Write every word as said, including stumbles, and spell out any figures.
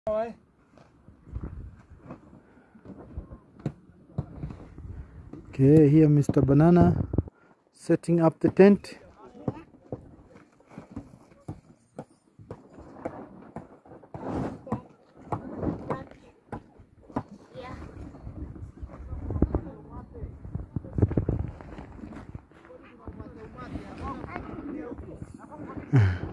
Okay, here Mister Banana setting up the tent. Yeah.